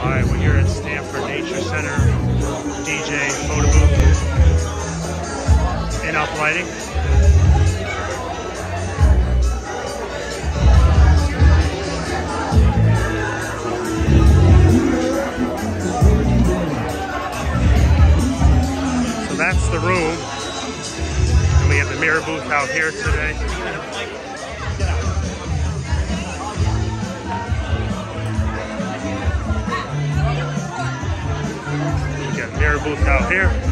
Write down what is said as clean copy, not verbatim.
Alright, we're here at Stanford Nature Center, DJ photo booth, in-up lighting. So that's the room. And we have the mirror booth out here today. Mirror booth out here.